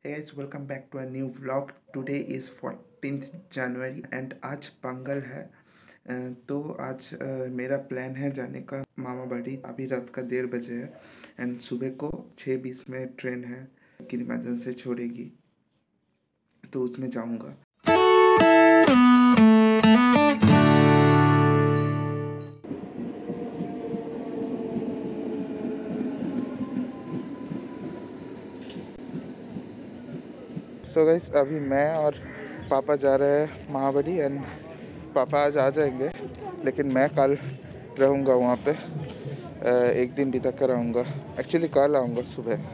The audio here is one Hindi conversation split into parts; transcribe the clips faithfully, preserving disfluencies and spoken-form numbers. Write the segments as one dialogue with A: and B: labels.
A: Hey guys, welcome back to a new vlog. Today is fourteenth January and आज पंगल है। तो आज मेरा प्लान है जाने का मामा बाड़ी। अभी रात का डेढ़ बजे है एंड सुबह को छः बीस में ट्रेन है गिरिमाधन से छोड़ेगी, तो उसमें जाऊंगा। सो so गाइस, अभी मैं और पापा जा रहे हैं महाबली एंड पापा आज आ जाएंगे, लेकिन मैं कल रहूँगा वहाँ पे। एक दिन बिता कर आऊँगा। एक्चुअली कल आऊँगा सुबह।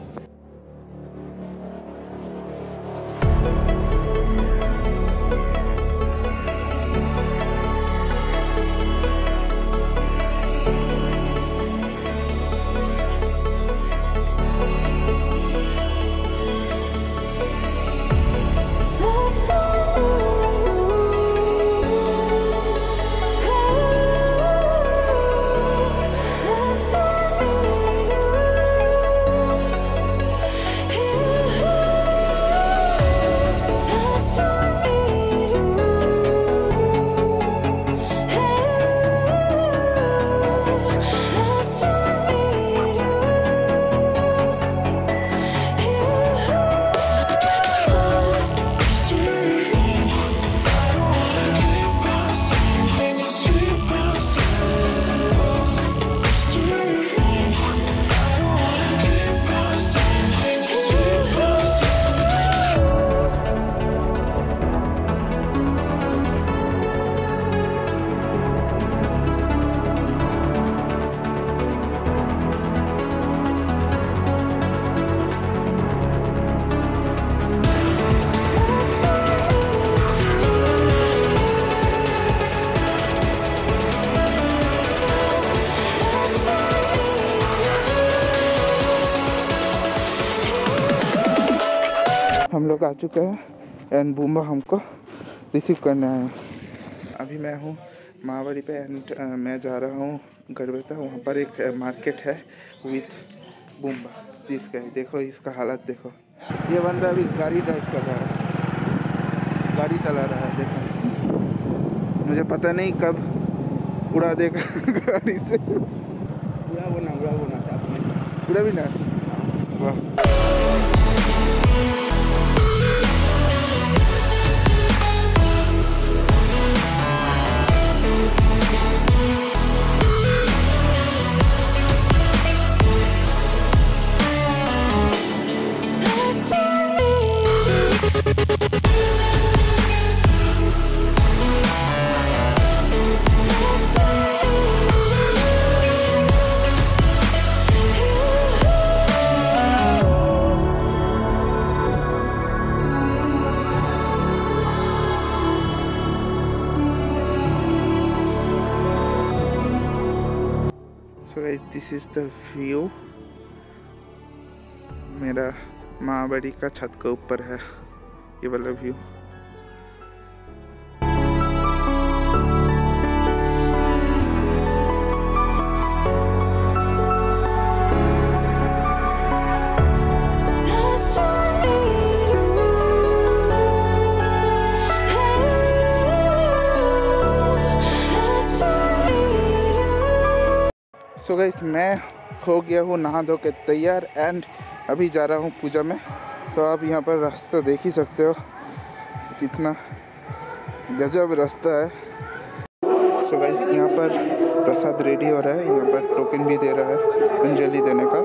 A: हम लोग आ चुके हैं एंड बूम्बा हमको रिसीव करने आए हैं। अभी मैं हूँ महाबली पे एंड uh, मैं जा रहा हूँ गड़बेता। वहाँ पर एक मार्केट है विथ बूम्बा। इसका देखो, इसका हालत देखो। ये बंदा अभी गाड़ी ड्राइव कर रहा है, गाड़ी चला रहा है। देखो, मुझे पता नहीं कब उड़ा देगा गाड़ी से। उड़ा वो ना उड़ा वो ना उड़ा भी ना। वाह। So guys, this is the view। मेरा महाबली का छत के ऊपर है ये वाला व्यू। सो गाइस, मैं हो गया हूँ नहा धो के तैयार एंड अभी जा रहा हूँ पूजा में। तो आप यहाँ पर रास्ता देख ही सकते हो, कितना गजब रास्ता है। सो गाइस, यहाँ पर प्रसाद रेडी हो रहा है। यहाँ पर टोकन भी दे रहा है अंजलि देने का।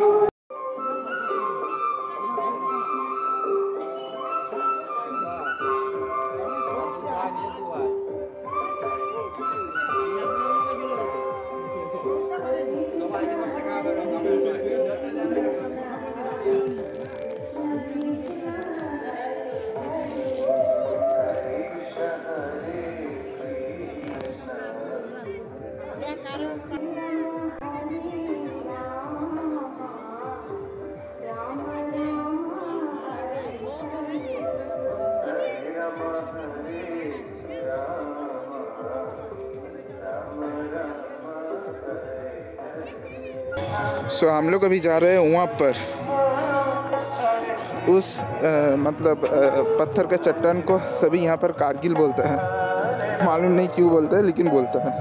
A: सो so, हम लोग अभी जा रहे हैं वहाँ पर उस आ, मतलब आ, पत्थर के चट्टान को सभी यहाँ पर कारगिल बोलते हैं। मालूम नहीं क्यों बोलते हैं, लेकिन बोलते हैं।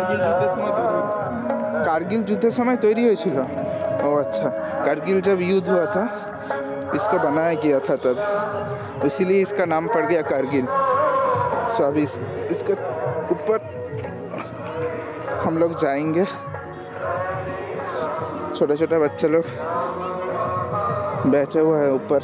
A: कारगिल युद्ध समय तैयारी हुई थी। ओ अच्छा, कारगिल जब युद्ध हुआ था इसको बनाया गया था तब, इसीलिए इसका नाम पड़ गया कारगिल। सो अभी इस इसके ऊपर हम लोग जाएंगे। छोटे छोटे बच्चे लोग बैठे हुए हैं ऊपर।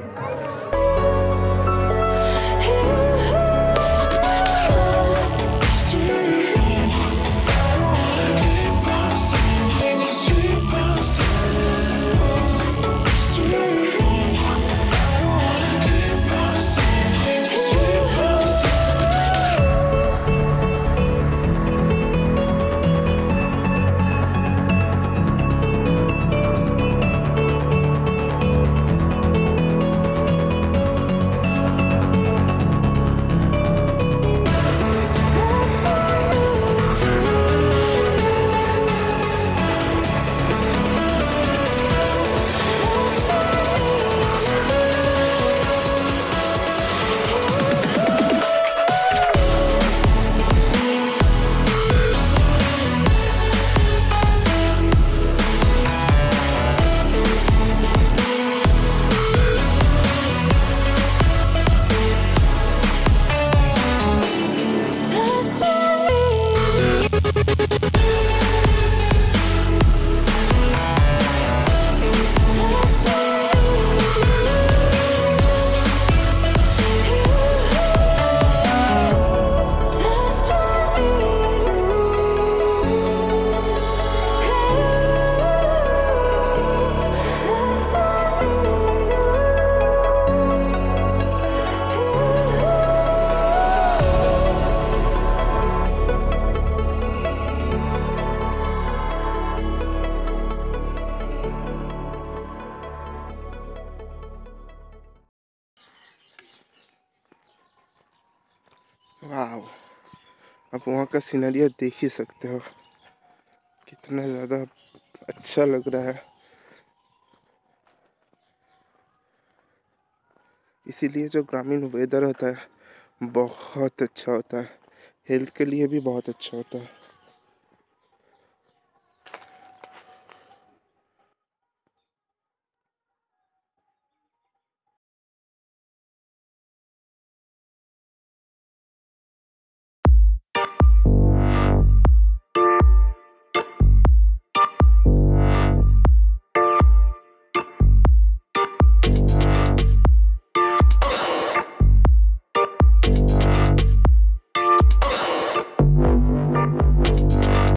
A: वाह, आप वहाँ का सीनरिया देख ही सकते हो, कितना ज़्यादा अच्छा लग रहा है। इसीलिए जो ग्रामीण वेदर होता है बहुत अच्छा होता है, हेल्थ के लिए भी बहुत अच्छा होता है।